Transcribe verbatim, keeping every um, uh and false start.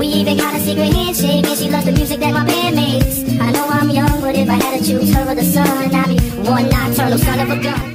We even got a secret handshake, and she loves the music that my band makes. I know I'm young, but if I had to choose her or the sun, I'd be one nocturnal son of a gun.